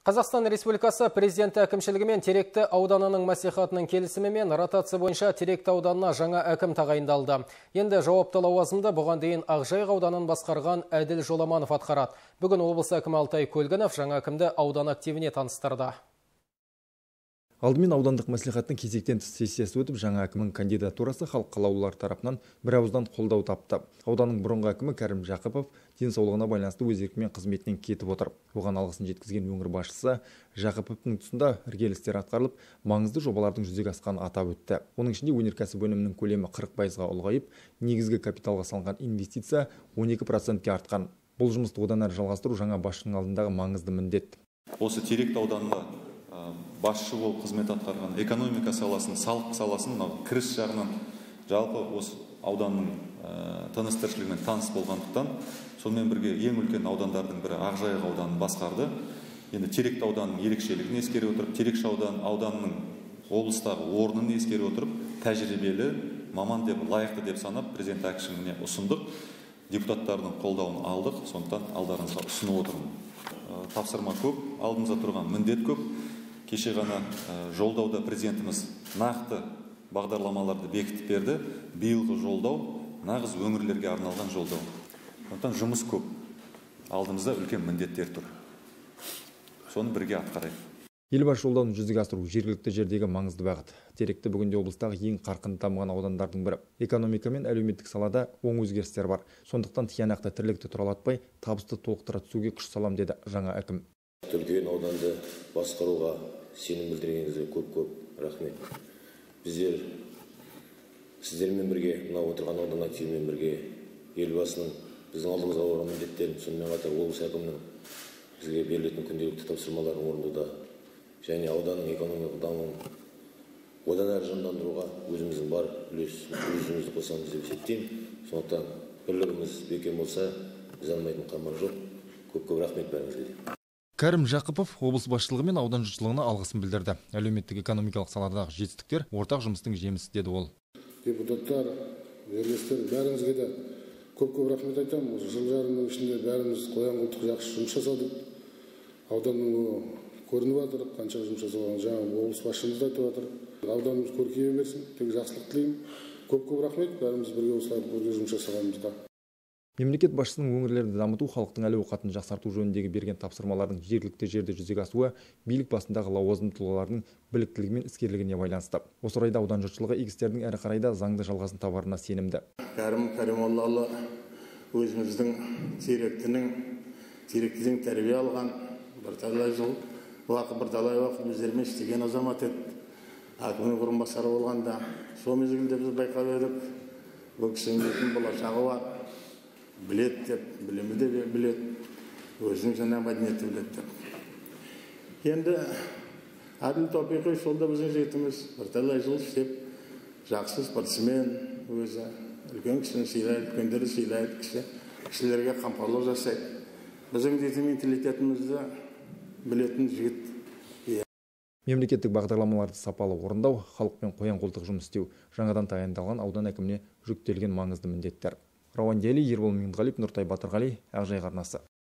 Қазақстан Республикасы президенті әкімшілігі мен Теректі ауданының мәслихатының келісімімен ротация бойынша Теректі ауданына жаңа әкім тағайындалды. Енді жауапты лауазымды бұған дейін Ақжайық ауданын басқарған Әділ Жоламанов атқарады. Бүгін облыс әкімі Алтай Көлгінов жаңа әкімді аудан активіне таныстырды. Алдымен аудандық мәслихаттың кезектен тыс сессиясы өтіп, жаңа әкімнің кандидатурасы халық қалаулылар тарапынан бірауыздан қолдау тапты. Ауданның бұрынғы әкімі Кәрім Жақыпов денсаулығына байланысты өз еркімен қызметінен кетіп отыр. Оған алғысын жеткізген өңір басшысы Жақыповтың тұсында іргелістер атқарылып, маңызды жобалардың жүзеге асқанын атап өтті. Оның ішінде өнеркәсіп өнімінің көлемі 40%-ға ұлғайып, негізгі капиталға салынған инвестиция 12%-ке артқан. Бұл жұмысты одан әрі жалғастыру жаңа басшының алдындағы маңызды міндет. Осы Теректі ауданында басшы болып қызмет атқарған экономика саласын, салық саласын, кіріс жағынан жалпы осы ауданның тыныс тіршілігімен таныс болғандықтан, сонымен бірге ең үлкен аудандардың бірі Ақжайық ауданын басқарды. Енді Теректі ауданының ерекшелігін ескере отырып, Теректі ауданының облыстағы орнын ескере отырып, тәжірибелі маман деп, лайықты деп санап, президент әкімшілігіне ұсындық. Депутаттардың қолдауын алдық, сондықтан алдарыңызға ұсынып отырмын. Тапсырма көп, алдымызда тұрған міндет көп. Кеше ғана жолдауда президентіміз нақты бағдарламаларды бекітіп берді. Биылғы жолдау нағыз өңірлерге арналған жолдау. Сондықтан жұмыс көп. Алдымызда үлкен міндеттер тұр. Соны бірге атқарайық. Елбасы жолдауын жүзеге асыру жергілікті жердегі маңызды бағыт. Теректі бүгінде облыстағы ең қарқынды дамыған аудандардың бірі. Экономика мен әлеуметтік салада оң өзгерістер бар. Сондықтан тиянақты тірлікті тұралатпай, табысты толықтыра түсуге күш салам деді жаңа әкім. Үлкен ауданды басқаруға сенім білдіргеніңізге көп рахмет. Біздер сіздермен бірге, мына отырған аудан активімен бірге елбасының біздің алдымызға қойған міндеттерін, сонымен қатар облыс әкімінің бізге берілетін күнделікті тапсырмаларын орындауда және ауданның экономикалық дамуын одан әрі жандандыруға өзіміздің бар үлесімізді қосамыз деп есептеймін. Сондықтан бірлігіміз бекем болса, біз алмайтын қамал жоқ. Көп рахмет бәріңізге. Кәрім Жақыпов облыс басшылығы мен аудан жұртшылығына алғысын білдірді. Әлеуметтік экономикалық саладағы жетістіктер ортақ жұмыстың жемісі деді ол. Депутаттар, жерлестер, бәріңізге де көп рахмет айтамын. Осы жыл жарымның ішінде бәріміз қоян-қолтық жақсы жұмыс жасадық. Ауданның көрініп жатыр, қанша жұмыс жасалған, жаңа облыс басшымыз да айтып жатыр. Ауданымыз көркейе берсін, тек жақсылық тілеймін. Көп рахмет, бәріміз бірге осылай бірге жұмыс жасағанымызға. Мемлекет басшысының өңірлерді дамыту, халықтың әл-ауқатын жақсарту жөніндегі берген тапсырмалардың жергілікті жерде жүзеге асуы билік басындағы лауазымды тұлғалардың біліктілігі мен іскерлігіне байланысты. Осы орайда аудан жұртшылығы игі істердің әрі қарай да заңды жалғасын табарына сенімді. Кәрімұлы өзіміздің Теректіден тәрбие алған, бірталай уақыт өздерімен істеген азамат еді. Әкімнің орынбасары болғанда, сол мезгілде біз байқап едік, бұл кісінің болашағы бар. Білет деп, білімі де білет, өзінің жаңа мәдениеті білет. Енді Әділ Топиқи солда біздің жігітіміз бірталай жыл істеп, жақсы спортсмен өзі, үлкен кісіні сыйлайды, үлкендерді сыйлайды, кісілерге қамқорлық жасайды. Біздің дейтін менталитетімізді білетін жігіт. Мемлекеттік бағдарламаларды сапалы орындау, халықпен қоян-қолтық жұмыс істеу, жаңадан тағайындалған аудан әкіміне жүктелген маңызды міндеттер. Рауан Дели, Ербол Меңдіғалиев, Нұртай Батырғали, Ақжайық арнасы.